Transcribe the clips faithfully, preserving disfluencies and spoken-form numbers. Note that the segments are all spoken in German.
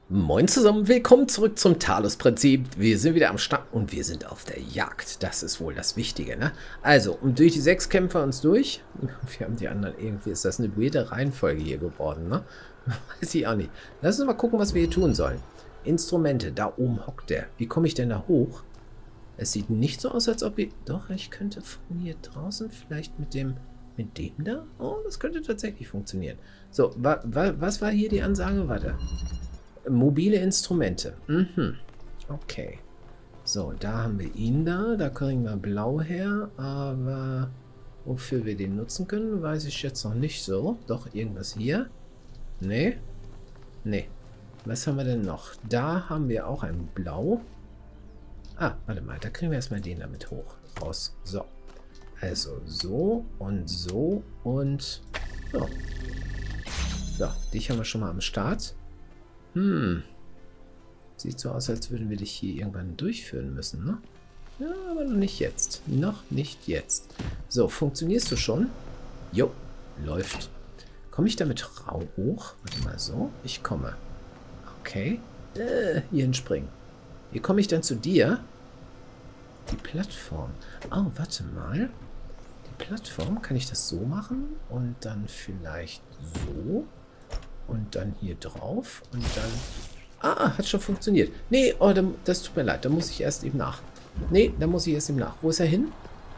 Moin zusammen, willkommen zurück zum Talos-Prinzip. Wir sind wieder am Start und wir sind auf der Jagd. Das ist wohl das Wichtige, ne? Also, und durch die sechs kämpfen wir uns durch. Wir haben die anderen, irgendwie ist das eine weirde Reihenfolge hier geworden, ne? Weiß ich auch nicht. Lass uns mal gucken, was wir hier tun sollen. Instrumente, da oben hockt der. Wie komme ich denn da hoch? Es sieht nicht so aus, als ob ich... Doch, ich könnte von hier draußen vielleicht mit dem... Mit dem da? Oh, das könnte tatsächlich funktionieren. So, wa, wa, was war hier die Ansage? Warte. Mobile Instrumente. Mhm. Okay. So, da haben wir ihn da. Da kriegen wir blau her. Aber wofür wir den nutzen können, weiß ich jetzt noch nicht so. Doch, irgendwas hier. Nee. Nee. Was haben wir denn noch? Da haben wir auch ein Blau. Ah, warte mal. Da kriegen wir erstmal den damit hoch. Raus. So. Also so und so und so. So, dich haben wir schon mal am Start. Hm. Sieht so aus, als würden wir dich hier irgendwann durchführen müssen, ne? Ja, aber noch nicht jetzt. Noch nicht jetzt. So, funktionierst du schon? Jo, läuft. Komme ich damit hoch? Warte mal, so. Ich komme. Okay. Äh, hier hinspringen. Wie komme ich dann zu dir? Die Plattform. Oh, warte mal. Die Plattform, kann ich das so machen? Und dann vielleicht so. Und dann hier drauf. Und dann... Ah, hat schon funktioniert. Nee, oh, das tut mir leid. Da muss ich erst eben nach. Nee, da muss ich erst eben nach. Wo ist er hin?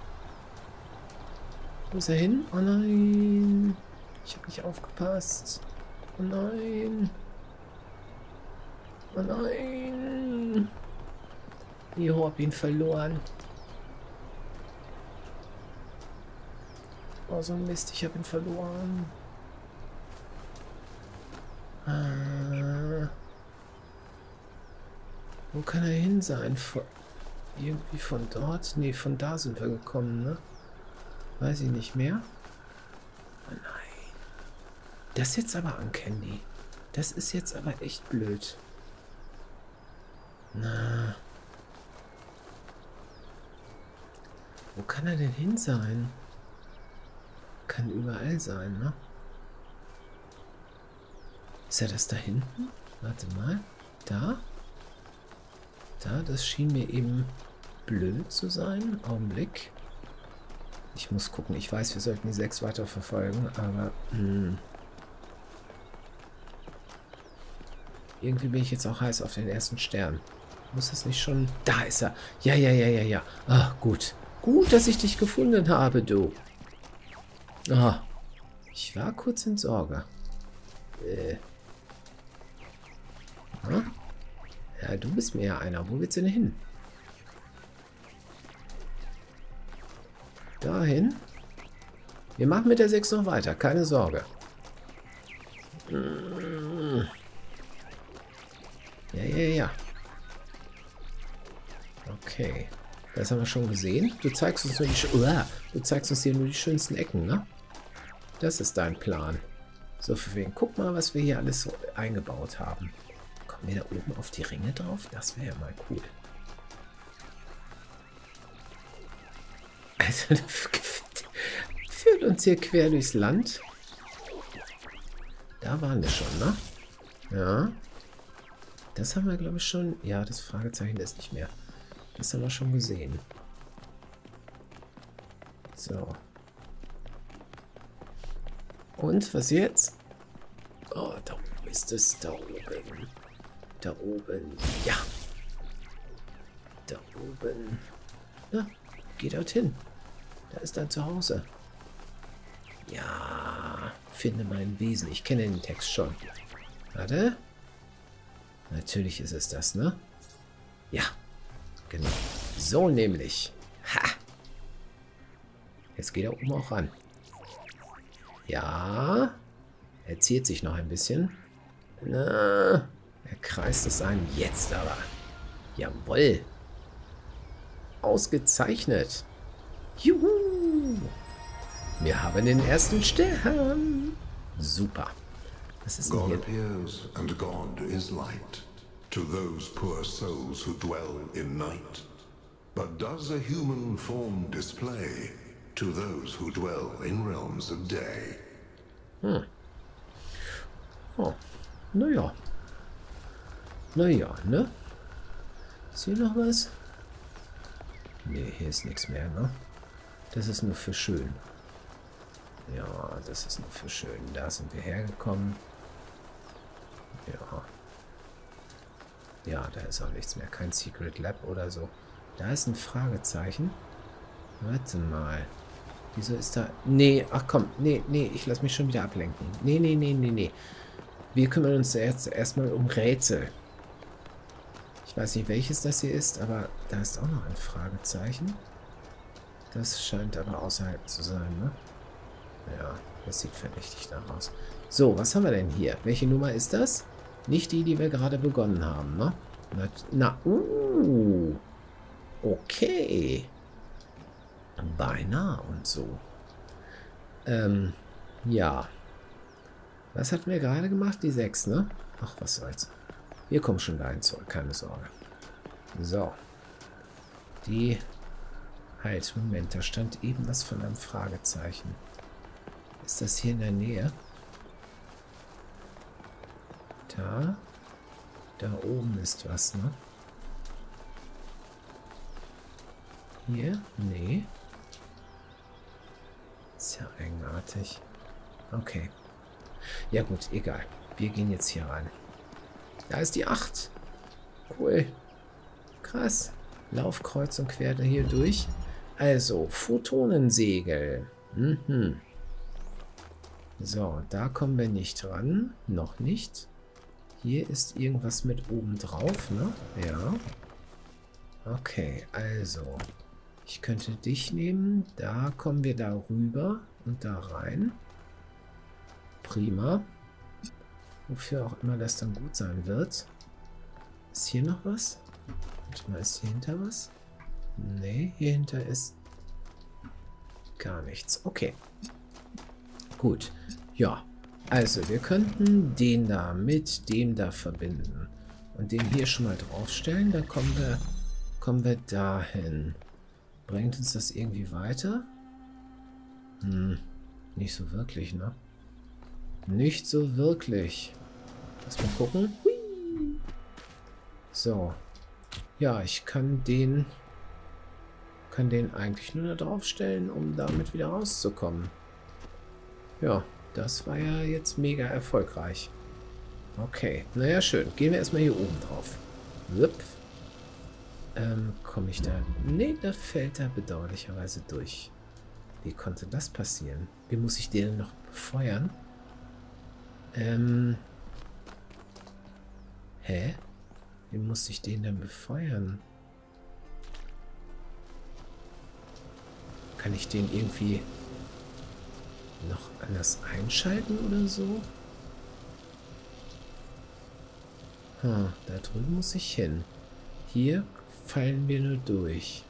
Wo ist er hin? Oh nein. Ich habe nicht aufgepasst. Oh nein. Oh nein. Ich habe ihn verloren. Oh, so ein Mist. Ich habe ihn verloren. Ah. Wo kann er hin sein? Von, irgendwie von dort? Nee, von da sind wir gekommen, ne? Weiß ich nicht mehr. Oh nein. Das jetzt aber an Candy. Das ist jetzt aber echt blöd. Na. Wo kann er denn hin sein? Kann überall sein, ne? Ist er das da hinten? Warte mal. Da? Da, das schien mir eben blöd zu sein. Augenblick. Ich muss gucken. Ich weiß, wir sollten die sechs weiter verfolgen, aber... Hm. Irgendwie bin ich jetzt auch heiß auf den ersten Stern. Muss es nicht schon... Da ist er. Ja, ja, ja, ja, ja. Ah, gut. Gut, dass ich dich gefunden habe, du. Ah. Ich war kurz in Sorge. Äh. Ah? Ja, du bist mir ja einer. Wo willst du denn hin? Dahin? Wir machen mit der sechs noch weiter. Keine Sorge. Ja, ja, ja. Okay. Das haben wir schon gesehen. Du zeigst uns nur die... Uah, du zeigst uns hier nur die schönsten Ecken, ne? Das ist dein Plan. So, für wen? Guck mal, was wir hier alles so eingebaut haben. Kommen wir da oben auf die Ringe drauf? Das wäre ja mal cool. Also, führt uns hier quer durchs Land. Da waren wir schon, ne? Ja. Das haben wir, glaube ich, schon... Ja, das Fragezeichen ist nicht mehr. Das haben wir schon gesehen. So. Und, was jetzt? Oh, da oben ist es. Da oben. Da oben. Ja. Da oben. Na, geh dorthin. Da ist dein Zuhause. Ja. Finde mein Wesen. Ich kenne den Text schon. Warte. Natürlich ist es das, ne? Ja. Genau. So nämlich. Ha. Jetzt geht er oben auch ran. Ja. Er ziert sich noch ein bisschen. Na. Er kreist es ein. Jetzt aber. Jawohl. Ausgezeichnet. Juhu. Wir haben den ersten Stern. Super. Was ist denn hier? God appears and God is light to those poor souls who dwell in night. But does a human form display to those who dwell in realms of day? Hm. Oh. Naja. Naja, ne? Ist hier noch was? Nee, hier ist nichts mehr, ne? Das ist nur für schön. Ja, das ist nur für schön. Da sind wir hergekommen. Ja. Ja, da ist auch nichts mehr. Kein Secret Lab oder so. Da ist ein Fragezeichen. Warte mal. Wieso ist da... Nee, ach komm. Nee, nee, ich lasse mich schon wieder ablenken. Nee, nee, nee, nee, nee. Wir kümmern uns jetzt erstmal um Rätsel. Ich weiß nicht, welches das hier ist, aber da ist auch noch ein Fragezeichen. Das scheint aber außerhalb zu sein, ne? Ja, das sieht verdächtig danach aus. So, was haben wir denn hier? Welche Nummer ist das? Nicht die, die wir gerade begonnen haben, ne? Na, na uh, okay. Beinahe und so. Ähm, ja. Was hatten wir gerade gemacht? Die sechs, ne? Ach, was soll's. Wir kommen schon dahin zurück, keine Sorge. So. Die... Halt, Moment, da stand eben was von einem Fragezeichen. Ist das hier in der Nähe? Da. Da oben ist was, ne? Hier? Nee. Ist ja eigenartig. Okay. Ja gut, egal. Wir gehen jetzt hier rein. Da ist die acht. Cool. Krass. Lauf kreuz und quer da hier durch. Also, Photonensegel. Mhm. So, da kommen wir nicht ran. Noch nicht. Hier ist irgendwas mit oben drauf, ne? Ja. Okay, also. Ich könnte dich nehmen. Da kommen wir da rüber und da rein. Prima. Wofür auch immer das dann gut sein wird. Ist hier noch was? Warte mal, ist hier hinter was? Nee, hier hinter ist gar nichts. Okay. Gut. Ja. Also, wir könnten den da mit dem da verbinden. Und den hier schon mal draufstellen. Dann kommen wir, kommen wir dahin. Bringt uns das irgendwie weiter? Hm. Nicht so wirklich, ne? Nicht so wirklich. Lass mal gucken. Hui. So. Ja, ich kann den kann den eigentlich nur da draufstellen, um damit wieder rauszukommen. Ja, das war ja jetzt mega erfolgreich. Okay, naja, schön. Gehen wir erstmal hier oben drauf. Wupp. Ähm, komme ich da... Nee, da fällt er bedauerlicherweise durch. Wie konnte das passieren? Wie muss ich den noch befeuern? Ähm... Hä? Wie muss ich den denn befeuern? Kann ich den irgendwie noch anders einschalten oder so? Hm, da drüben muss ich hin. Hier fallen wir nur durch.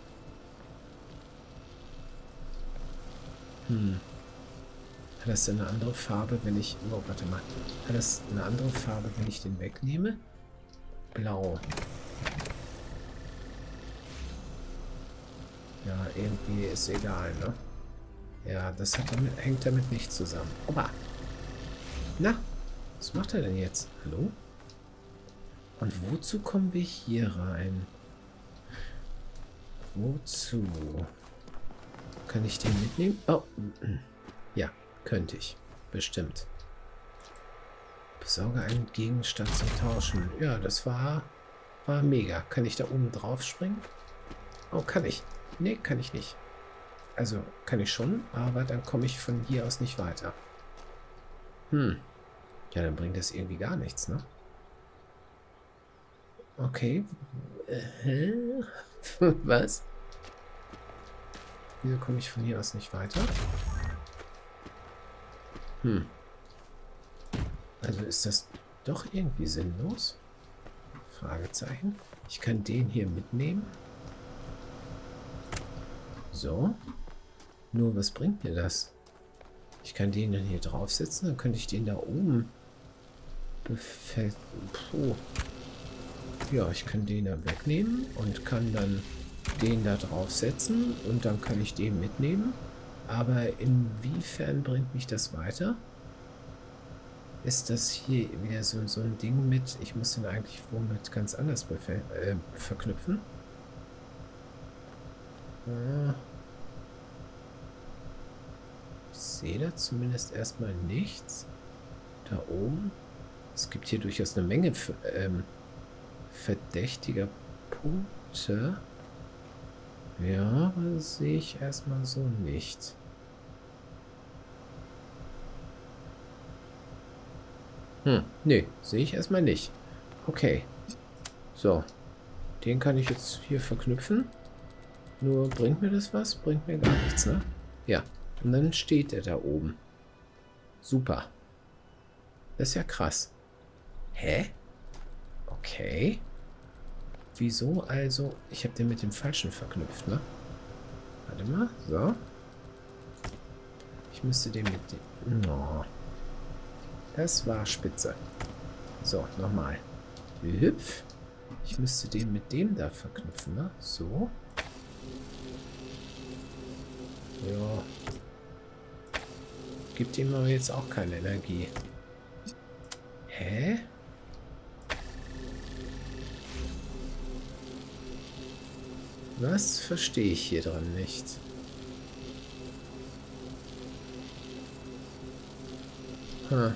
Hm. Hat das denn eine andere Farbe, wenn ich... Oh, warte mal. Hat das eine andere Farbe, wenn ich den wegnehme? Blau. Ja, irgendwie ist egal, ne? Ja, das hat damit, hängt damit nicht zusammen. Opa! Na, was macht er denn jetzt? Hallo? Und wozu kommen wir hier rein? Wozu? Kann ich den mitnehmen? Oh, ja, könnte ich. Bestimmt. Besorge einen Gegenstand zum Tauschen. Ja, das war, war mega. Kann ich da oben drauf springen? Oh, kann ich. Nee, kann ich nicht. Also, kann ich schon, aber dann komme ich von hier aus nicht weiter. Hm. Ja, dann bringt das irgendwie gar nichts, ne? Okay. Äh, was? Wieso komme ich von hier aus nicht weiter? Hm. Also ist das doch irgendwie sinnlos? Fragezeichen. Ich kann den hier mitnehmen. So. Nur, was bringt mir das? Ich kann den dann hier draufsetzen, dann könnte ich den da oben befestigen. Puh. Ja, ich kann den da wegnehmen und kann dann den da draufsetzen und dann kann ich den mitnehmen. Aber inwiefern bringt mich das weiter? ist das hier wieder so, so ein Ding mit, ich muss den eigentlich womit ganz anders äh, verknüpfen. Äh, ich sehe da zumindest erstmal nichts. Da oben. Es gibt hier durchaus eine Menge ähm, verdächtiger Punkte. Ja, aber das sehe ich erstmal so nicht. Hm, nee, sehe ich erstmal nicht. Okay. So. Den kann ich jetzt hier verknüpfen. Nur bringt mir das was? Bringt mir gar nichts, ne? Ja. Und dann steht er da oben. Super. Das ist ja krass. Hä? Okay. Wieso also? Ich habe den mit dem Falschen verknüpft, ne? Warte mal. So. Ich müsste den mit dem... No. Das war spitze. So, nochmal. Hüpf. Ich müsste den mit dem da verknüpfen, ne? So. Ja. Gibt ihm aber jetzt auch keine Energie. Hä? Was verstehe ich hier dran nicht? Hm.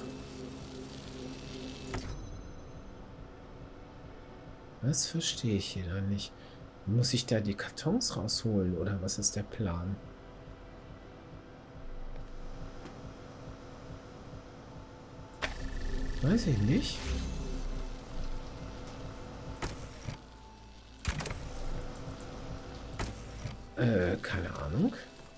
Was verstehe ich hier dran nicht? Muss ich da die Kartons rausholen oder was ist der Plan? Weiß ich nicht. Äh, keine Ahnung.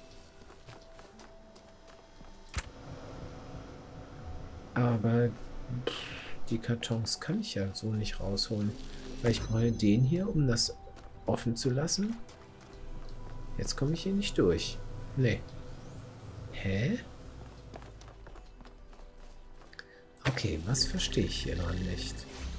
Aber pff, die Kartons kann ich ja so nicht rausholen. Weil ich brauche den hier, um das offen zu lassen. Jetzt komme ich hier nicht durch. Nee. Hä? Okay, was verstehe ich hier dran nicht?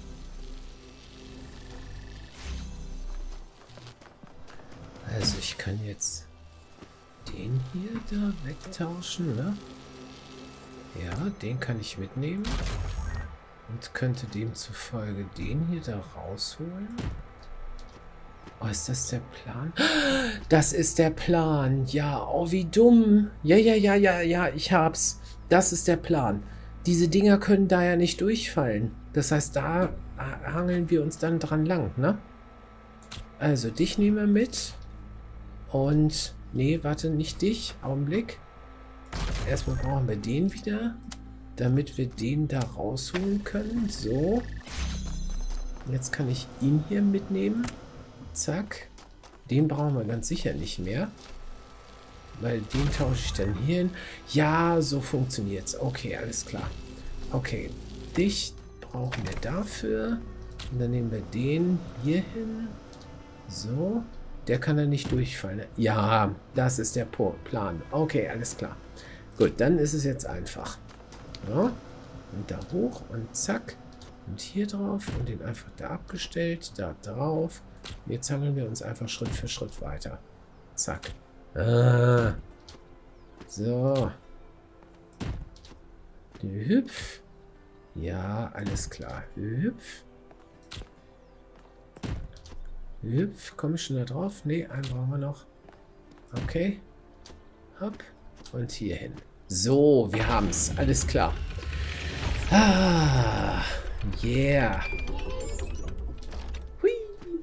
Also ich kann jetzt den hier da wegtauschen, ne? Ja, den kann ich mitnehmen. Und könnte demzufolge den hier da rausholen. Oh, ist das der Plan? Das ist der Plan. Ja, oh, wie dumm. Ja, ja, ja, ja, ja, ich hab's. Das ist der Plan. Diese Dinger können da ja nicht durchfallen. Das heißt, da hangeln wir uns dann dran lang, ne? Also, dich nehmen wir mit. Und, nee, warte, nicht dich. Augenblick. Erstmal brauchen wir den wieder, damit wir den da rausholen können. So. Jetzt kann ich ihn hier mitnehmen. Zack. Den brauchen wir ganz sicher nicht mehr. Weil den tausche ich dann hier hin. Ja, so funktioniert es. Okay, alles klar. Okay, dich brauchen wir dafür. Und dann nehmen wir den hier hin. So. Der kann dann nicht durchfallen. Ja, das ist der Plan. Okay, alles klar. Gut, dann ist es jetzt einfach. Ja. Und da hoch und zack. Und hier drauf und den einfach da abgestellt. Da drauf. Jetzt hangeln wir uns einfach Schritt für Schritt weiter. Zack. Ah. So. Hüpf. Ja, alles klar. Hüpf. Hüpf. Komme ich schon da drauf? Ne, einen brauchen wir noch. Okay. Hopp. Und hier hin. So, wir haben es. Alles klar. Ah. Yeah. Hui.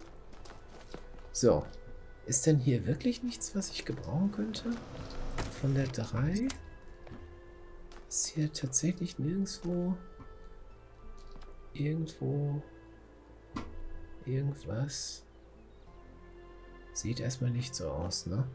So. Ist denn hier wirklich nichts, was ich gebrauchen könnte? Von der drei? Ist hier tatsächlich nirgendwo irgendwo irgendwas? Sieht erstmal nicht so aus, ne?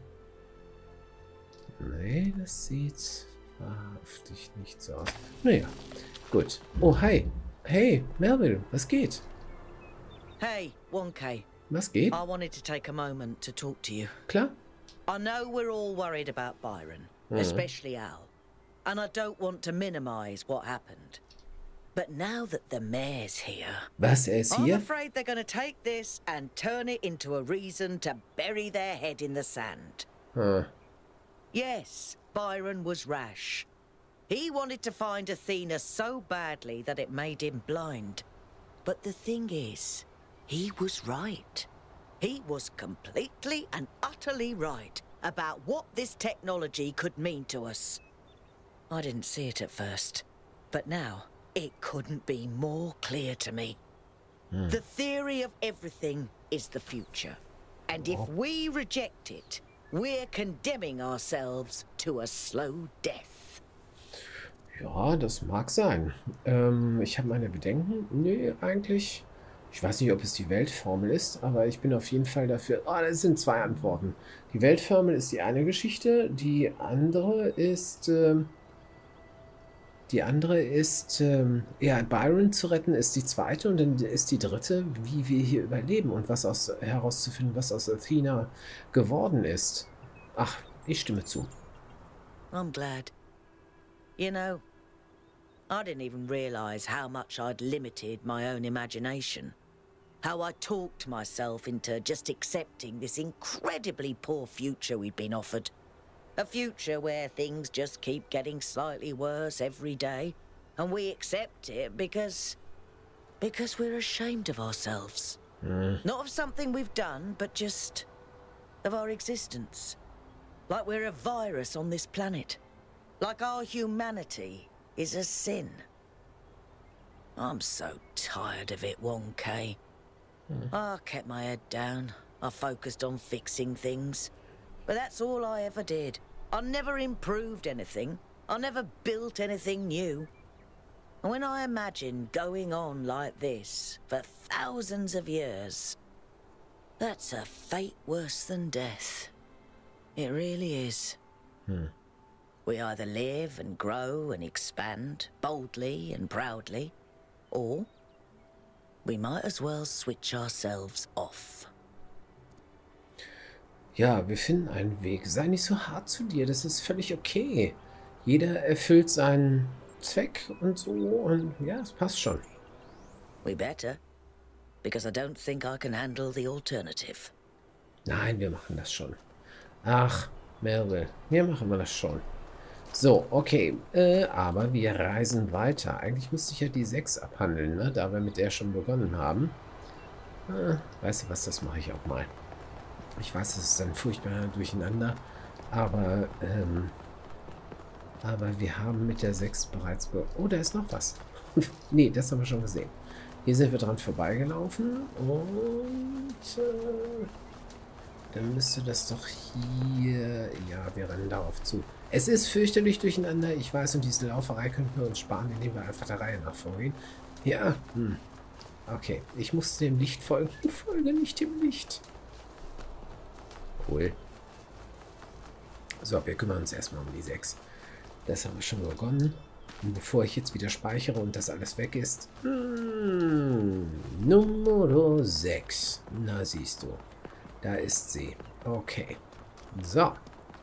Nee, das sieht wahrhaftig nicht so aus. Naja, gut. Oh, hi. Hey, Melville, was geht? Hey, one K. Was geht? I wanted to take a moment to talk to you. Klar. I know we're all worried about Byron, Mhm. especially Al. And I don't want to minimize what happened. But now that the mayor's here, Was, er ist I'm hier? afraid they're going to take this and turn it into a reason to bury their head in the sand. Hm. Yes, Byron was rash. He wanted to find Athena so badly that it made him blind. But the thing is, he was right. He was completely and utterly right about what this technology could mean to us. I didn't see it at first, but now it couldn't be more clear to me. Hmm. The theory of everything is the future. And if we reject it, we're condemning ourselves to a slow death. Ja, das mag sein. Ähm, ich habe meine Bedenken. Nee, eigentlich. Ich weiß nicht, ob es die Weltformel ist, aber ich bin auf jeden Fall dafür. Ah, das sind zwei Antworten. Die Weltformel ist die eine Geschichte, die andere ist. Ähm, die andere ist, ähm, ja, Byron zu retten, ist die zweite, und dann ist die dritte, wie wir hier überleben und was aus herauszufinden, was aus Athena geworden ist. Ach, ich stimme zu. I'm glad. You know, I didn't even realize how much I'd limited my own imagination. How I talked myself into just accepting this incredibly poor future we'd been offered. A future where things just keep getting slightly worse every day, and we accept it because... because we're ashamed of ourselves. Mm. Not of something we've done, but just of our existence. Like we're a virus on this planet. Like our humanity is a sin. I'm so tired of it, Wong Kei. Mm. I kept my head down. I focused on fixing things. But that's all I ever did. I never improved anything. I never built anything new. And when I imagine going on like this for thousands of years, that's a fate worse than death. It really is. Hmm. We either live and grow and expand boldly and proudly, or we might as well switch ourselves off. Ja, wir finden einen Weg. Sei nicht so hart zu dir, das ist völlig okay. Jeder erfüllt seinen Zweck und so, und ja, es passt schon. We better, because I don't think I can handle the alternative. Nein, wir machen das schon. Ach, Melville, wir machen wir das schon. So, okay, äh, aber wir reisen weiter. Eigentlich müsste ich ja die sechs abhandeln, ne? Da wir mit der schon begonnen haben. Äh, weißt du was, das mache ich auch mal. Ich weiß, es ist dann furchtbar durcheinander, aber, ähm, aber wir haben mit der sechs bereits... Be oh, da ist noch was. Nee, das haben wir schon gesehen. Hier sind wir dran vorbeigelaufen und äh, dann müsste das doch hier... Ja, wir rennen darauf zu. Es ist fürchterlich durcheinander, ich weiß, und diese Lauferei könnten wir uns sparen, indem wir einfach der Reihe nach vorgehen. Ja, hm. Okay, ich muss dem Licht folgen. Ich folge nicht dem Licht. Cool. So, wir kümmern uns erstmal um die sechs. Das haben wir schon begonnen. Und bevor ich jetzt wieder speichere und das alles weg ist. Hmm, Nummer sechs. Na, siehst du. Da ist sie. Okay. So.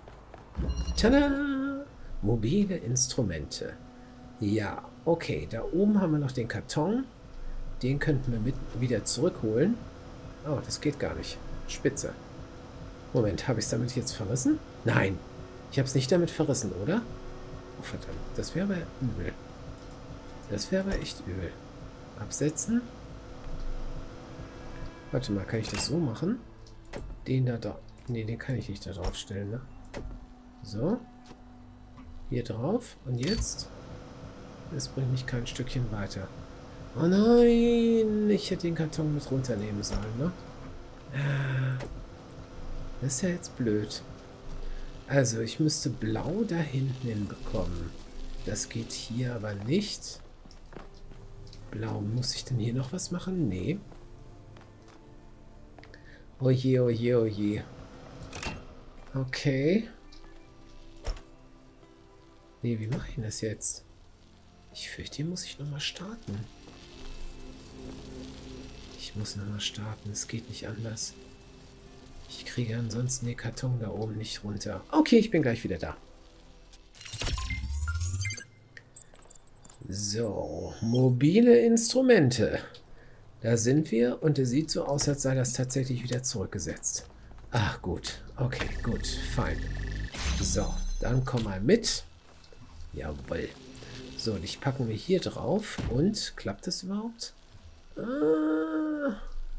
Tada! Mobile Instrumente. Ja, okay. Da oben haben wir noch den Karton. Den könnten wir mit wieder zurückholen. Oh, das geht gar nicht. Spitze. Moment, habe ich es damit jetzt verrissen? Nein, ich habe es nicht damit verrissen, oder? Oh, verdammt, das wäre aber übel. Das wäre aber echt übel. Absetzen. Warte mal, kann ich das so machen? Den da drauf. Ne, den kann ich nicht da drauf stellen, ne? So. Hier drauf. Und jetzt? Das bringt mich kein Stückchen weiter. Oh nein, ich hätte den Karton mit runternehmen sollen, ne? Ah. Das ist ja jetzt blöd. Also, ich müsste blau da hinten hinbekommen. Das geht hier aber nicht. Blau. Muss ich denn hier noch was machen? Nee. Oh je, oh je, oh je. Okay. Nee, wie mache ich das jetzt? Ich fürchte, hier muss ich nochmal starten. Ich muss nochmal starten. Es geht nicht anders. Ich kriege ansonsten den Karton da oben nicht runter. Okay, ich bin gleich wieder da. So, mobile Instrumente. Da sind wir und es sieht so aus, als sei das tatsächlich wieder zurückgesetzt. Ach gut, okay, gut, fein. So, dann komm mal mit. Jawohl. So, dich packen wir hier drauf. Und, klappt das überhaupt? Ah,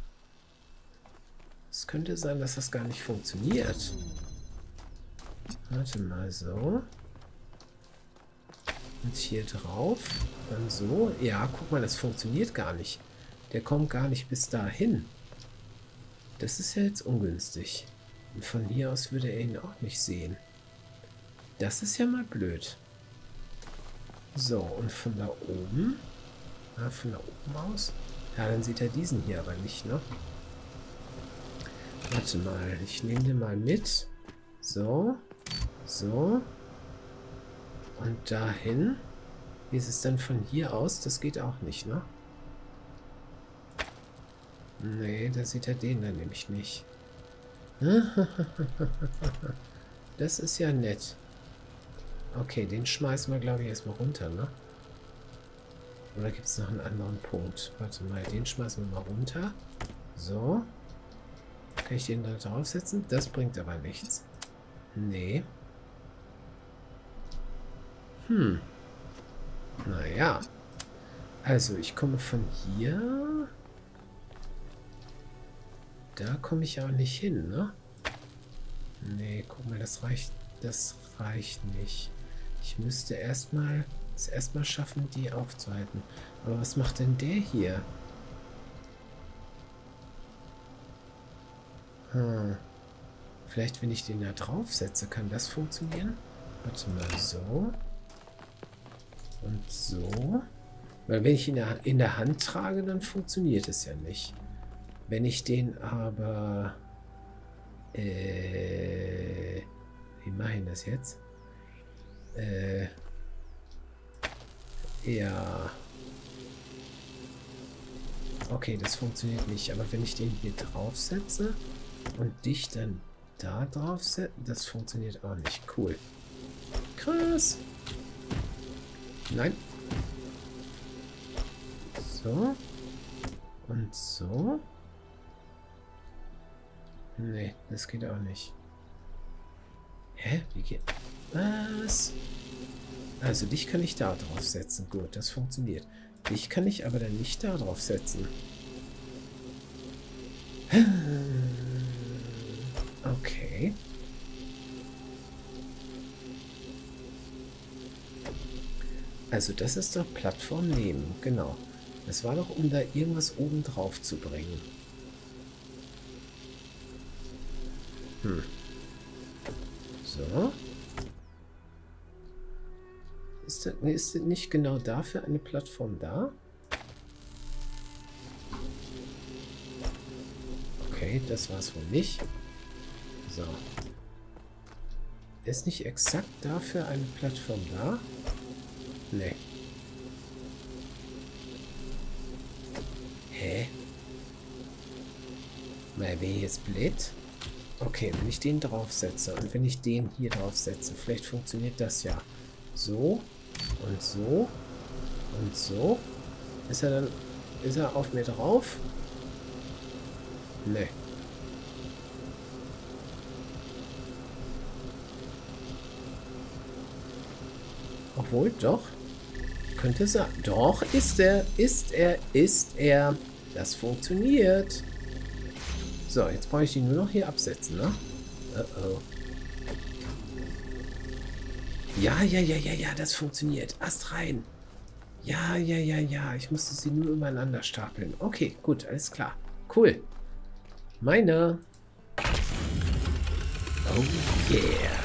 es könnte sein, dass das gar nicht funktioniert. Warte mal, so. Und hier drauf. Dann so. Ja, guck mal, das funktioniert gar nicht. Der kommt gar nicht bis dahin. Das ist ja jetzt ungünstig. Und von hier aus würde er ihn auch nicht sehen. Das ist ja mal blöd. So, und von da oben? Ah, von da oben aus? Ja, dann sieht er diesen hier aber nicht, ne? Warte mal, ich nehme den mal mit. So. So. Und dahin. Wie ist es denn von hier aus? Das geht auch nicht, ne? Nee, da sieht er den dann nämlich nicht. Das ist ja nett. Okay, den schmeißen wir, glaube ich, erstmal runter, ne? Oder gibt es noch einen anderen Punkt? Warte mal, den schmeißen wir mal runter. So. Kann ich den da draufsetzen? Das bringt aber nichts. Nee. Hm. Naja. Also, ich komme von hier. Da komme ich auch nicht hin, ne? Nee, guck mal, das reicht. Das reicht nicht. Ich müsste erstmal es erstmal schaffen, die aufzuhalten. Aber was macht denn der hier? Hm. Vielleicht, wenn ich den da draufsetze, kann das funktionieren? Warte mal, so. Und so. Weil wenn ich ihn in der Hand trage, dann funktioniert es ja nicht. Wenn ich den aber... Äh... Wie mache ich das jetzt? Äh... Ja... Okay, das funktioniert nicht. Aber wenn ich den hier draufsetze und dich dann da drauf setze, das funktioniert auch nicht. Cool. Krass. Nein. So. Und so. Nee, das geht auch nicht. Hä? Wie geht... Was? Also, dich kann ich da drauf setzen. Gut, das funktioniert. Dich kann ich aber dann nicht da drauf setzen. Okay. Also, das ist doch Plattform nehmen. Genau. Das war doch, um da irgendwas oben drauf zu bringen. Hm. So. Ist, das, ist das nicht genau dafür eine Plattform da? Okay, das war es wohl nicht. So. Ist nicht exakt dafür eine Plattform da? Nee. Hä? Mal, wäre jetzt blöd? Okay, wenn ich den draufsetze und wenn ich den hier draufsetze, vielleicht funktioniert das ja. So und so und so. Ist er dann, ist er auf mir drauf? Nee. Obwohl, doch. Könnte sein. Doch, ist er, ist er, ist er. Das funktioniert. So, jetzt brauche ich die nur noch hier absetzen, ne? Uh oh. Ja, ja, ja, ja, ja, das funktioniert. Ast rein. Ja, ja, ja, ja. Ich musste sie nur übereinander stapeln. Okay, gut, alles klar. Cool. Meine. Oh yeah.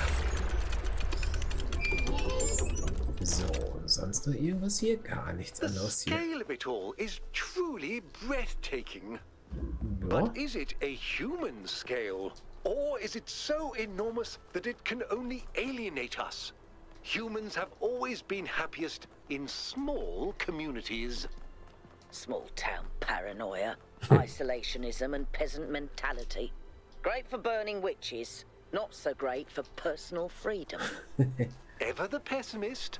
So, sonst noch irgendwas hier? Gar nichts anderes hier. The scale of it all is truly breathtaking. Ja. But is it a human scale? Or is it so enormous that it can only alienate us? Humans have always been happiest in small communities. Small town paranoia, isolationism and peasant mentality. Great for burning witches, not so great for personal freedom. Ever the pessimist?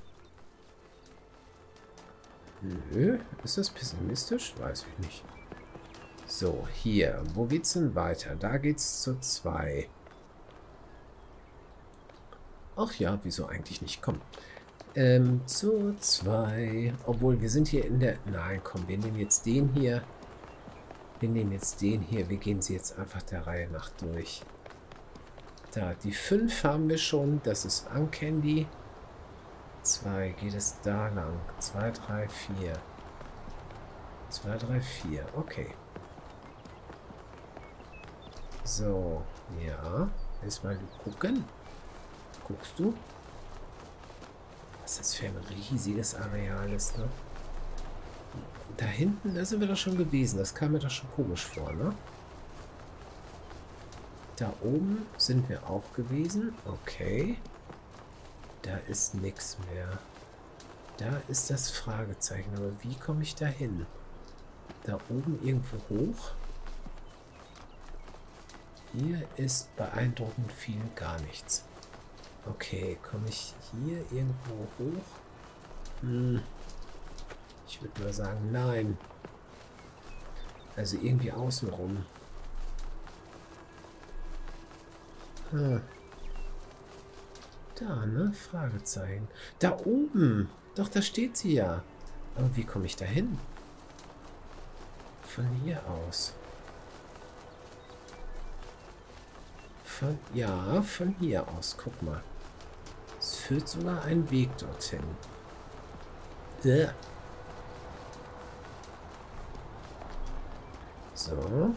Nö, ist das pessimistisch? Weiß ich nicht. So, hier. Wo geht's denn weiter? Da geht's zu zwei. Ach ja, wieso eigentlich nicht? Komm. Ähm, zu zwei. Obwohl, wir sind hier in der... Nein, komm, wir nehmen jetzt den hier. Wir nehmen jetzt den hier. Wir gehen sie jetzt einfach der Reihe nach durch. Da, die fünf haben wir schon. Das ist Uncandy. zwei, geht es da lang. zwei, drei, vier. zwei, drei, vier. Okay. So, ja. Erstmal gucken. Guckst du? Was das für ein riesiges Areal ist, ne? Da hinten, da sind wir doch schon gewesen. Das kam mir doch schon komisch vor, ne? Da oben sind wir auch gewesen. Okay. Da ist nichts mehr. Da ist das Fragezeichen. Aber wie komme ich da hin? Da oben irgendwo hoch? Hier ist beeindruckend viel gar nichts. Okay, komme ich hier irgendwo hoch? Hm. Ich würde mal sagen, nein. Also irgendwie außenrum. Hm. Da, ne? Fragezeichen. Da oben. Doch, da steht sie ja. Aber wie komme ich da hin? Von hier aus. Von, ja, von hier aus. Guck mal. Es führt sogar ein Weg dorthin. Däh. So.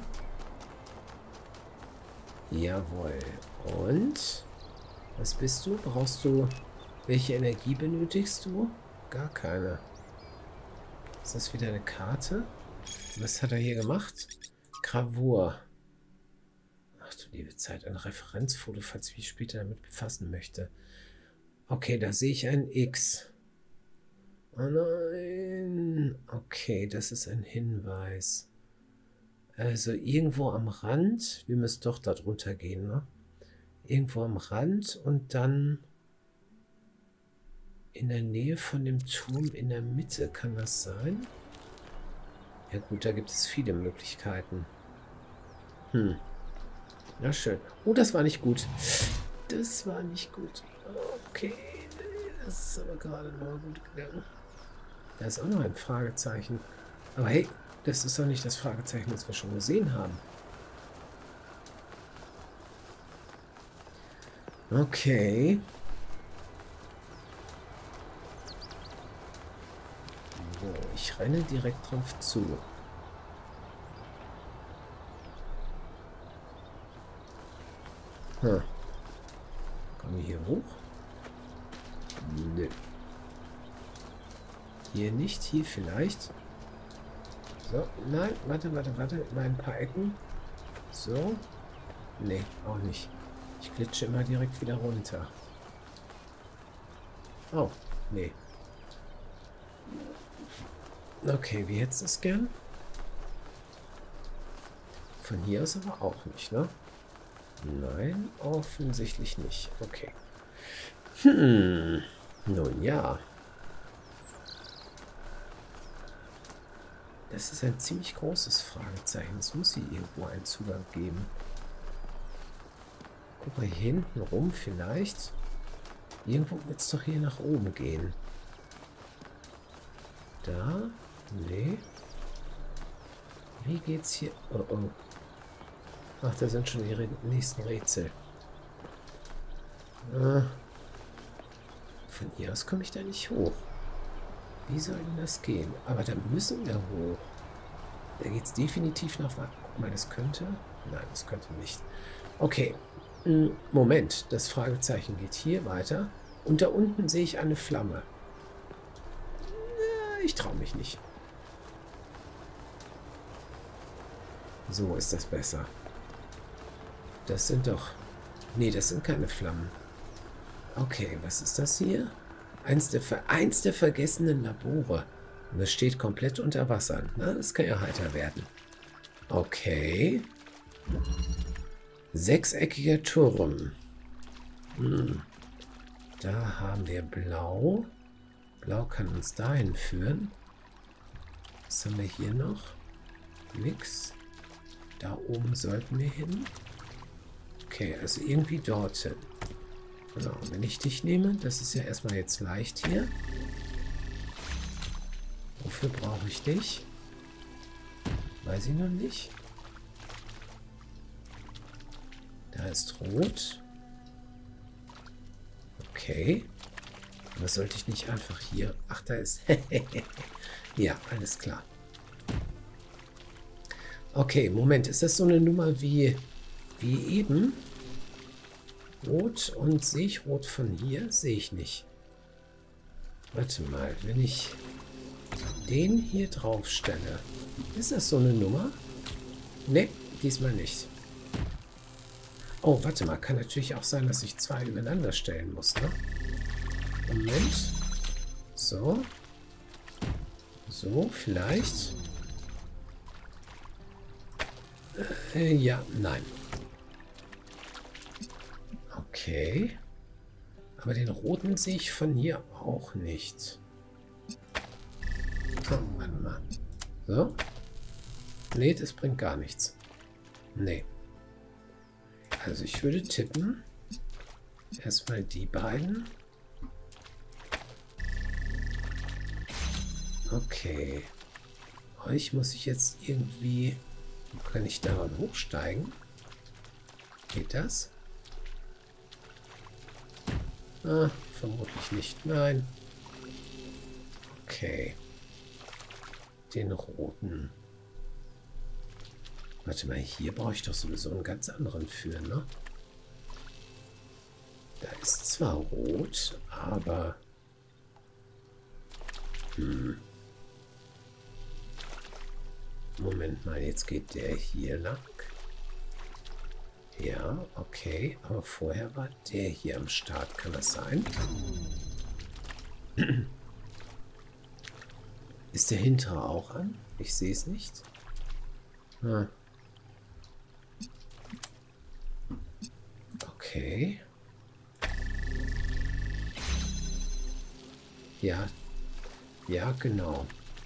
Jawohl. Und? Was bist du? Brauchst du... Welche Energie benötigst du? Gar keine. Ist das wieder eine Karte? Was hat er hier gemacht? Gravur. Ach du liebe Zeit. Ein Referenzfoto, falls ich mich später damit befassen möchte. Okay, da sehe ich ein X. Oh nein. Okay, das ist ein Hinweis. Also irgendwo am Rand. Wir müssen doch da drunter gehen, ne? Irgendwo am Rand und dann in der Nähe von dem Turm in der Mitte. Kann das sein? Ja gut, da gibt es viele Möglichkeiten. Hm. Na schön. Oh, das war nicht gut. Das war nicht gut. Okay. Das ist aber gerade noch gut gegangen. Da ist auch noch ein Fragezeichen. Aber hey, das ist doch nicht das Fragezeichen, das wir schon gesehen haben. Okay. So, ich renne direkt drauf zu. Hm. Kommen wir hier hoch? Nö. Hier nicht, hier vielleicht. So, nein, warte, warte, warte. Mal ein paar Ecken. So. Nee, auch nicht. Ich glitsche immer direkt wieder runter. Oh, nee. Okay, wie hättest du es gern? Von hier aus aber auch nicht, ne? Nein, offensichtlich nicht. Okay. Hm. Nun ja. Das ist ein ziemlich großes Fragezeichen. Es muss hier irgendwo einen Zugang geben. Guck mal, hier hinten rum vielleicht. Irgendwo wird es doch hier nach oben gehen. Da? Nee. Wie geht's hier? Oh, oh. Ach, da sind schon die nächsten Rätsel. Ah. Von hier aus komme ich da nicht hoch. Wie soll denn das gehen? Aber da müssen wir hoch. Da geht es definitiv nach... Guck mal, das könnte... Nein, das könnte nicht. Okay. Moment. Das Fragezeichen geht hier weiter. Und da unten sehe ich eine Flamme. Ich traue mich nicht. So ist das besser. Das sind doch... Nee, das sind keine Flammen. Okay, was ist das hier? Eins der, ver eins der vergessenen Labore. Und es steht komplett unter Wasser. Na, das kann ja heiter werden. Okay. Sechseckiger Turm. Hm. Da haben wir Blau. Blau kann uns dahin führen. Was haben wir hier noch? Nix. Da oben sollten wir hin. Okay, also irgendwie dorthin. So, wenn ich dich nehme, das ist ja erstmal jetzt leicht hier. Wofür brauche ich dich? Weiß ich noch nicht. Da ist rot. Okay. Aber sollte ich nicht einfach hier... Ach, da ist... Ja, alles klar. Okay, Moment. Ist das so eine Nummer wie, wie eben? Rot. Und sehe ich rot von hier? Sehe ich nicht. Warte mal. Wenn ich den hier drauf stelle... Ist das so eine Nummer? Ne, diesmal nicht. Oh, warte mal. Kann natürlich auch sein, dass ich zwei übereinander stellen muss, ne? Moment. So. So, vielleicht. Äh, ja, nein. Okay. Aber den roten sehe ich von hier auch nicht. Oh, warte mal. So. Nee, das bringt gar nichts. Nee. Also ich würde tippen. Erstmal die beiden. Okay. Euch muss ich jetzt irgendwie... Kann ich daran hochsteigen? Geht das? Ah, vermutlich nicht. Nein. Okay. Den roten. Warte mal, hier brauche ich doch sowieso einen ganz anderen für, ne? Da ist zwar rot, aber... Hm. Moment mal, jetzt geht der hier lang. Ja, okay. Aber vorher war der hier am Start. Kann das sein? Ist der hintere auch an? Ich sehe es nicht. Ah. Okay. Ja. Ja, genau.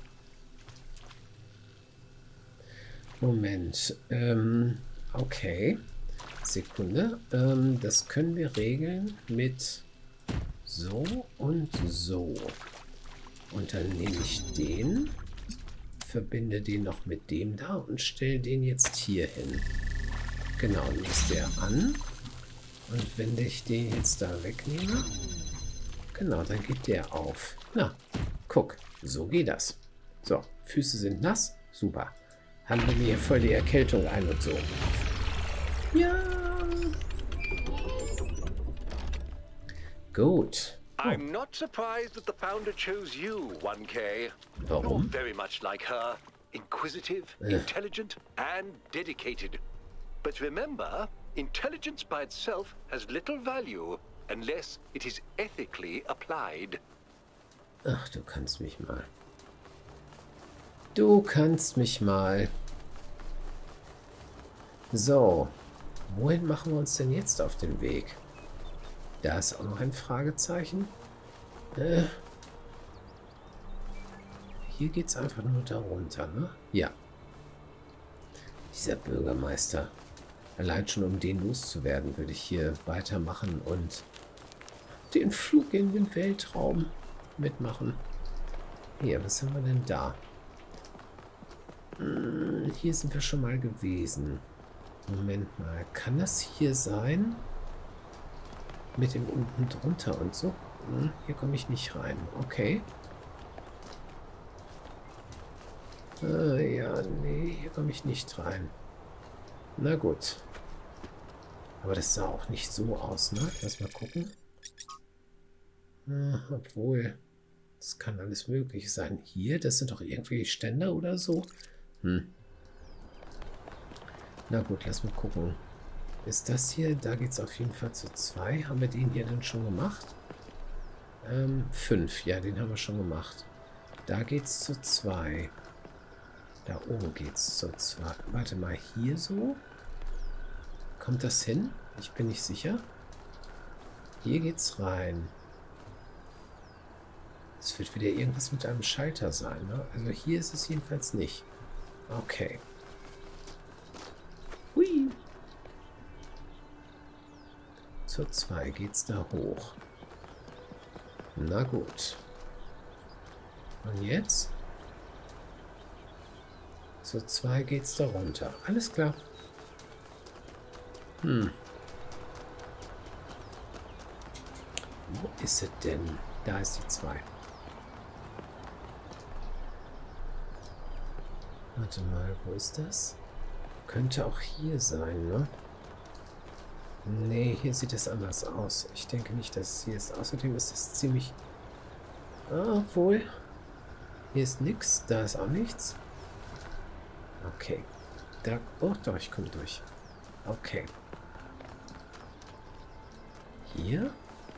Moment. Ähm, okay. Sekunde. Ähm, das können wir regeln mit so und so. Und dann nehme ich den, verbinde den noch mit dem da und stelle den jetzt hier hin. Genau, dann ist der an. Und wenn ich den jetzt da wegnehme, genau, dann geht der auf. Na, guck, so geht das. So, Füße sind nass. Super. Handle mir voll die Erkältung ein und so. Ja. Gut. I'm not surprised that the founder chose you, one K. Warum? You're very much like her. Inquisitive, Ugh. intelligent, and dedicated. But remember, intelligence by itself has little value unless it is ethically applied. Ach, du kannst mich mal. Du kannst mich mal. So. Wohin machen wir uns denn jetzt auf den Weg? Da ist auch noch ein Fragezeichen. Äh. Hier geht es einfach nur darunter, ne? Ja. Dieser Bürgermeister. Allein schon um den loszuwerden, würde ich hier weitermachen und den Flug in den Weltraum mitmachen. Hier, was haben wir denn da? Hm, hier sind wir schon mal gewesen. Moment mal, kann das hier sein? Mit dem unten drunter und so? Hm, hier komme ich nicht rein. Okay. Äh, ja, nee, hier komme ich nicht rein. Na gut. Aber das sah auch nicht so aus, ne? Lass mal gucken. Äh, obwohl, das kann alles möglich sein. Hier, das sind doch irgendwie Ständer oder so. Hm. Na gut, lass mal gucken. Ist das hier? Da geht es auf jeden Fall zu zwei. Haben wir den hier denn schon gemacht? Ähm, fünf. Ja, den haben wir schon gemacht. Da geht es zu zwei. Da oben geht es zu zwei. Warte mal, hier so? Kommt das hin? Ich bin nicht sicher. Hier geht's rein. Es wird wieder irgendwas mit einem Schalter sein, ne? Also hier ist es jedenfalls nicht. Okay. Hui. zur zwei geht's da hoch. Na gut. Und jetzt? Zur zwei geht's da runter. Alles klar. Hm. Wo ist sie denn? Da ist die zwei. Warte mal, wo ist das? Könnte auch hier sein, ne? Nee, hier sieht es anders aus. Ich denke nicht, dass es hier ist. Außerdem ist es ziemlich... Ah, obwohl... Hier ist nichts, da ist auch nichts. Okay. Da... Oh, doch, ich komme durch. Okay. Hier?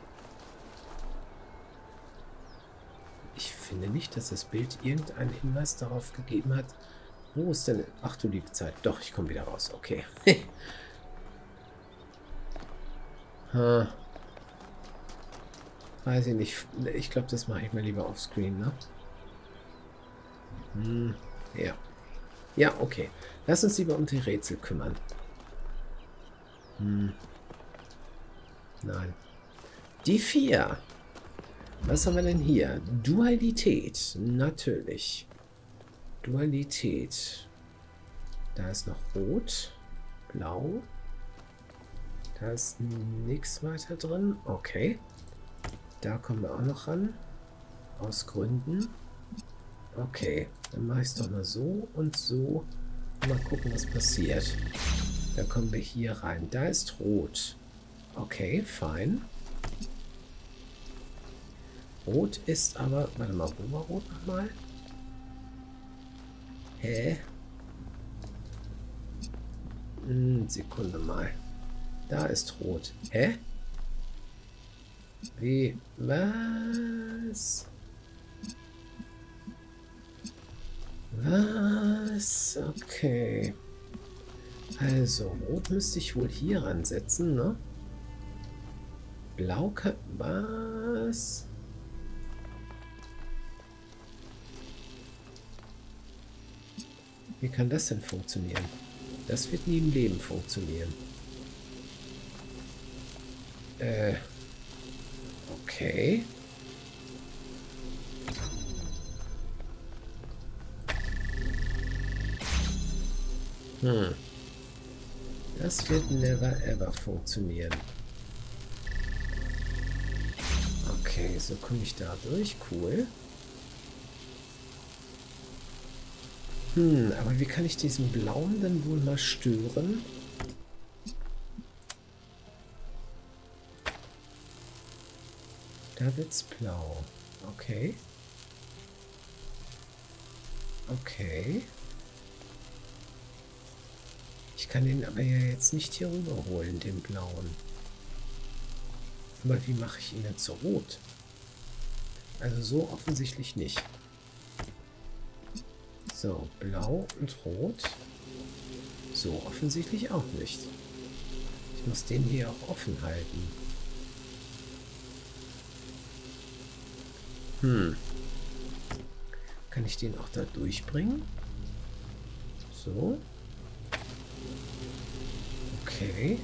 Ich finde nicht, dass das Bild irgendeinen Hinweis darauf gegeben hat, wo ist denn... Ach du liebe Zeit. Doch, ich komme wieder raus. Okay. hm. Weiß ich nicht. Ich glaube, das mache ich mal lieber offscreen, ne? Hm. Ja. Ja, okay. Lass uns lieber um die Rätsel kümmern. Hm. Nein. Die vier. Was haben wir denn hier? Dualität. Natürlich. Dualität. Da ist noch Rot. Blau. Da ist nichts weiter drin. Okay. Da kommen wir auch noch ran. Aus Gründen. Okay. Dann mache ich es doch mal so und so. Mal gucken, was passiert. Da kommen wir hier rein. Da ist Rot. Okay, fein. Rot ist aber... Warte mal, wo war Rot nochmal? Hä? Hm, Sekunde mal. Da ist Rot. Hä? Wie? Was? Was? Okay. Also, Rot müsste ich wohl hier ransetzen, ne? Blau kann... Was? Wie kann das denn funktionieren? Das wird nie im Leben funktionieren. Äh. Okay. Hm. Das wird never ever funktionieren. Okay, so komme ich da durch. Cool. Hm, aber wie kann ich diesen blauen denn wohl mal stören? Da wird's blau. Okay. Okay. Ich kann den aber ja jetzt nicht hier rüberholen, den blauen. Aber wie mache ich ihn jetzt so rot? Also so offensichtlich nicht. So, blau und rot. So offensichtlich auch nicht. Ich muss den hier auch offen halten. Hm. Kann ich den auch da durchbringen? So. Okay.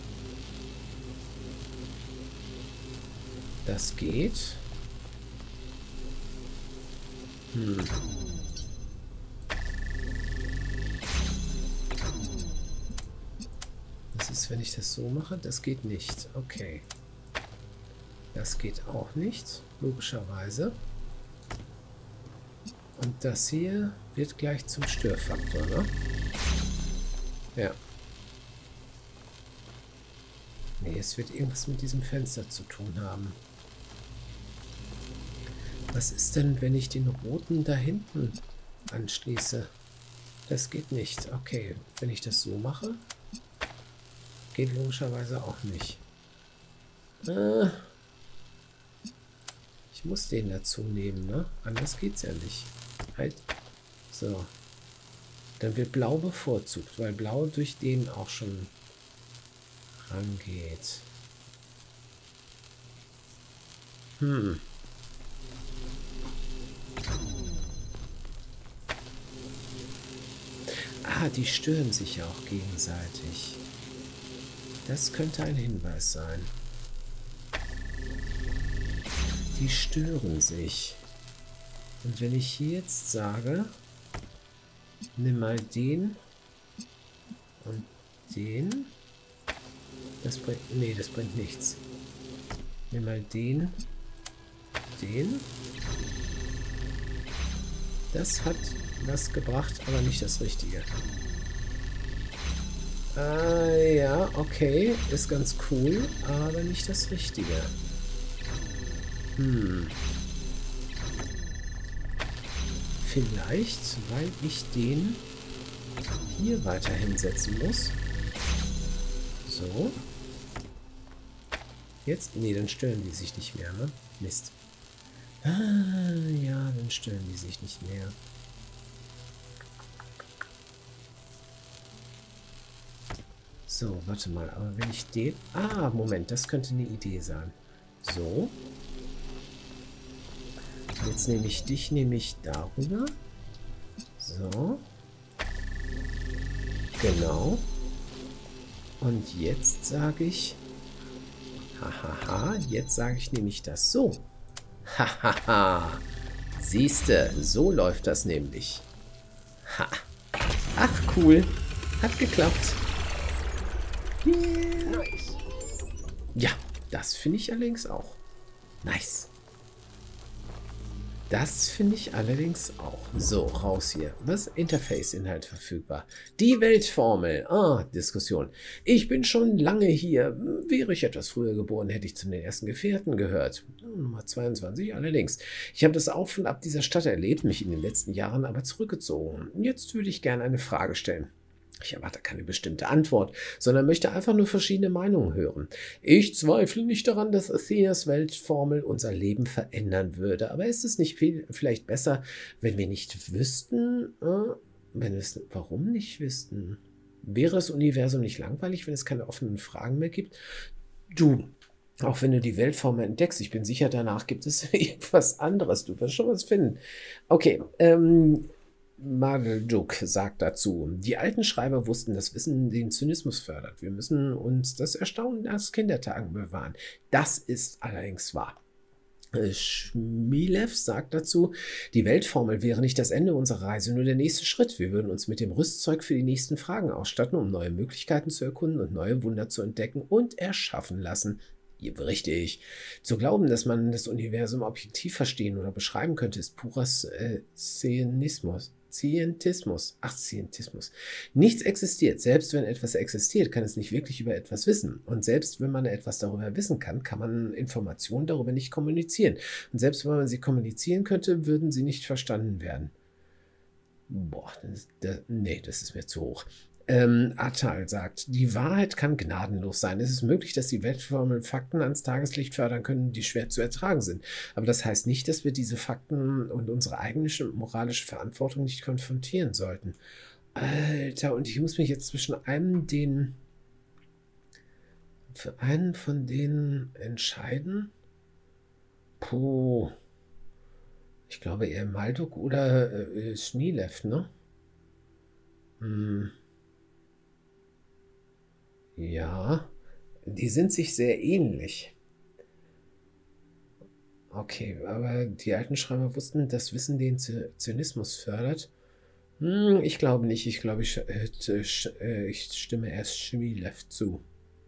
Das geht. Hm. Was ist, wenn ich das so mache? Das geht nicht. Okay. Das geht auch nicht, logischerweise. Und das hier wird gleich zum Störfaktor, ne? Ja. Nee, es wird irgendwas mit diesem Fenster zu tun haben. Was ist denn, wenn ich den roten da hinten anschließe? Das geht nicht. Okay, wenn ich das so mache, geht logischerweise auch nicht. Äh, ich muss den dazu nehmen, ne? Anders geht's ja nicht. Halt. So. Dann wird blau bevorzugt, weil blau durch den auch schon rangeht. Hm. Ah, die stören sich ja auch gegenseitig. Das könnte ein Hinweis sein. die stören sich. Und wenn ich hier jetzt sage, nimm mal den und den, das bringt, nee, das bringt nichts. Nimm mal den, den. Das hat was gebracht, aber nicht das Richtige. Äh, ja, okay, ist ganz cool, aber nicht das Richtige. Hm. Vielleicht, weil ich den hier weiter hinsetzen muss. So. Jetzt? Nee, dann stören die sich nicht mehr, ne? Mist. Ah, ja, dann stören die sich nicht mehr. So, warte mal, aber wenn ich den... Ah, Moment, das könnte eine Idee sein. So. Jetzt nehme ich dich, nehme ich darüber. So. Genau. Und jetzt sage ich... Hahaha, jetzt sage ich nämlich das so. Hahaha. Siehste, so läuft das nämlich. Ha. Ach, cool. Hat geklappt. Yeah. Nice. Ja, das finde ich allerdings auch. Nice. Das finde ich allerdings auch. So, raus hier. Was? Interface-Inhalt verfügbar. Die Weltformel. Ah, Diskussion. Ich bin schon lange hier. Wäre ich etwas früher geboren, hätte ich zu den ersten Gefährten gehört. Nummer zweiundzwanzig allerdings. Ich habe das Auf und Ab dieser Stadt erlebt, mich in den letzten Jahren aber zurückgezogen. Jetzt würde ich gerne eine Frage stellen. Ich erwarte keine bestimmte Antwort, sondern möchte einfach nur verschiedene Meinungen hören. Ich zweifle nicht daran, dass Athenas Weltformel unser Leben verändern würde. Aber ist es nicht viel, vielleicht besser, wenn wir nicht wüssten, äh, wenn wir es, warum nicht wüssten? Wäre das Universum nicht langweilig, wenn es keine offenen Fragen mehr gibt? Du, auch wenn du die Weltformel entdeckst, ich bin sicher, danach gibt es irgendwas anderes. Du wirst schon was finden. Okay, ähm... Marduk sagt dazu, die alten Schreiber wussten, dass Wissen den Zynismus fördert. Wir müssen uns das Erstaunen aus Kindertagen bewahren. Das ist allerdings wahr. Schmilev sagt dazu, die Weltformel wäre nicht das Ende unserer Reise, nur der nächste Schritt. Wir würden uns mit dem Rüstzeug für die nächsten Fragen ausstatten, um neue Möglichkeiten zu erkunden und neue Wunder zu entdecken und erschaffen lassen. Richtig. Zu glauben, dass man das Universum objektiv verstehen oder beschreiben könnte, ist purer äh, Szenismus. Scientismus. Ach, Scientismus. Nichts existiert. Selbst wenn etwas existiert, kann es nicht wirklich über etwas wissen. Und selbst wenn man etwas darüber wissen kann, kann man Informationen darüber nicht kommunizieren. Und selbst wenn man sie kommunizieren könnte, würden sie nicht verstanden werden. Boah, das, das, nee, das ist mir zu hoch. Ähm, Atal sagt, die Wahrheit kann gnadenlos sein. Es ist möglich, dass die Weltformel Fakten ans Tageslicht fördern können, die schwer zu ertragen sind. Aber das heißt nicht, dass wir diese Fakten und unsere eigene moralische Verantwortung nicht konfrontieren sollten. Alter, und ich muss mich jetzt zwischen einem den für einen von denen entscheiden. Puh. Ich glaube eher Marduk oder äh, Schmilev, ne? Hm. Ja, die sind sich sehr ähnlich. Okay, aber die alten Schreiber wussten, dass Wissen den Zynismus fördert. Hm, ich glaube nicht. Ich glaube, ich, äh, ich stimme erst Schmilev zu.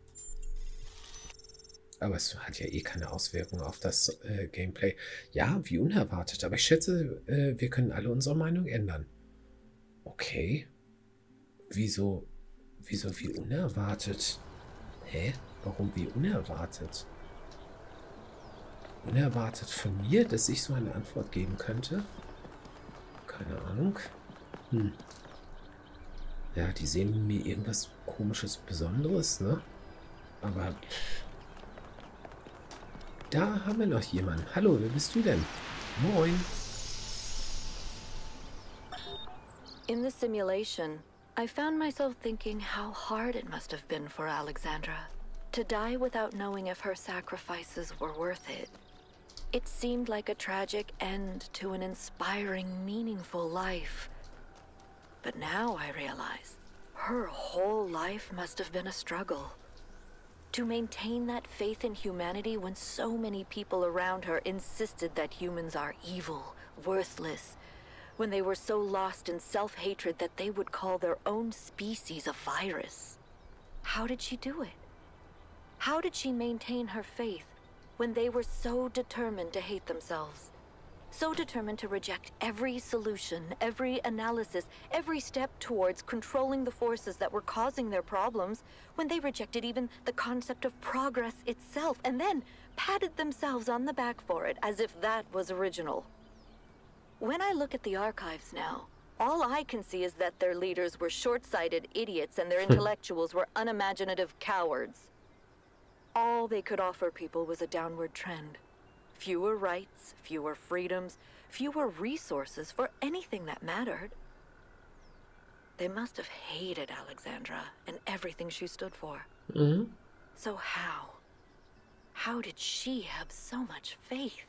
Aber es hat ja eh keine Auswirkungen auf das äh, Gameplay. Ja, wie unerwartet. Aber ich schätze, äh, wir können alle unsere Meinung ändern. Okay. Wieso... Wieso wie unerwartet? Hä? Warum wie unerwartet? Unerwartet von mir, dass ich so eine Antwort geben könnte? Keine Ahnung. Hm. Ja, die sehen mir irgendwas Komisches, Besonderes, ne? Aber... Da haben wir noch jemanden. Hallo, wer bist du denn? Moin. In the simulation... I found myself thinking how hard it must have been for Alexandra to die without knowing if her sacrifices were worth it. It seemed like a tragic end to an inspiring, meaningful life. But now I realize her whole life must have been a struggle. To maintain that faith in humanity when so many people around her insisted that humans are evil, worthless, when they were so lost in self-hatred that they would call their own species a virus. How did she do it? How did she maintain her faith when they were so determined to hate themselves? So determined to reject every solution, every analysis, every step towards controlling the forces that were causing their problems, when they rejected even the concept of progress itself, and then patted themselves on the back for it as if that was original. When I look at the archives now, all I can see is that their leaders were short-sighted idiots and their intellectuals were unimaginative cowards. All they could offer people was a downward trend. Fewer rights, fewer freedoms, fewer resources for anything that mattered. They must have hated Alexandra and everything she stood for. Mhm. So how? How did she have so much faith?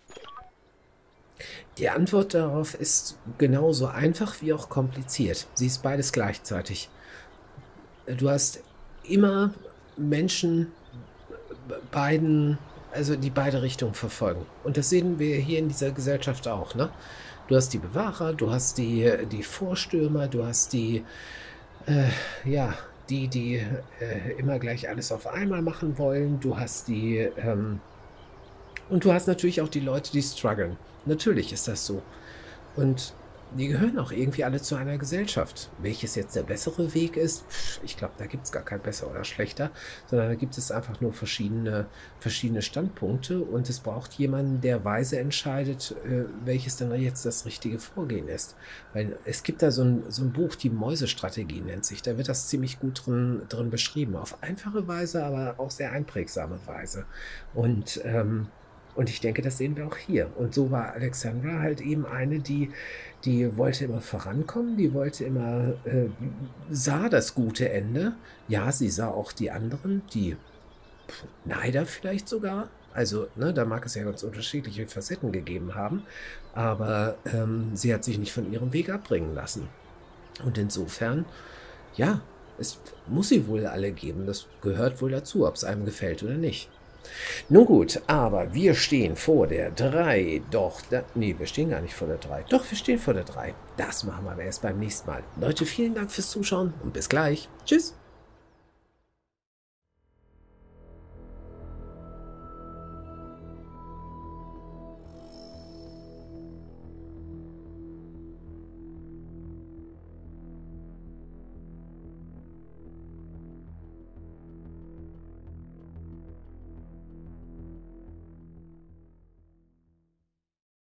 Die Antwort darauf ist genauso einfach wie auch kompliziert. Sie ist beides gleichzeitig. Du hast immer Menschen beiden, also die beide Richtungen verfolgen. Und das sehen wir hier in dieser Gesellschaft auch, ne? Du hast die Bewahrer, du hast die, die Vorstürmer, du hast die, äh, ja, die, die äh, immer gleich alles auf einmal machen wollen. Du hast die, ähm, und du hast natürlich auch die Leute, die strugglen. Natürlich ist das so. Und die gehören auch irgendwie alle zu einer Gesellschaft. Welches jetzt der bessere Weg ist, ich glaube, da gibt es gar kein besser oder schlechter, sondern da gibt es einfach nur verschiedene, verschiedene Standpunkte und es braucht jemanden, der weise entscheidet, äh, welches dann jetzt das richtige Vorgehen ist. Weil es gibt da so ein, so ein Buch, die Mäusestrategie nennt sich, da wird das ziemlich gut drin, drin beschrieben. Auf einfache Weise, aber auch sehr einprägsame Weise. Und ähm, Und ich denke, das sehen wir auch hier. Und so war Alexandra halt eben eine, die, die wollte immer vorankommen, die wollte immer, äh, sah das gute Ende. Ja, sie sah auch die anderen, die Neider vielleicht sogar. Also, ne, da mag es ja ganz unterschiedliche Facetten gegeben haben. Aber ähm, sie hat sich nicht von ihrem Weg abbringen lassen. Und insofern, ja, es muss sie wohl alle geben. Das gehört wohl dazu, ob es einem gefällt oder nicht. Nun gut, aber wir stehen vor der drei. Doch, da, nee, wir stehen gar nicht vor der drei. Doch, wir stehen vor der drei. Das machen wir aber erst beim nächsten Mal. Leute, vielen Dank fürs Zuschauen und bis gleich. Tschüss.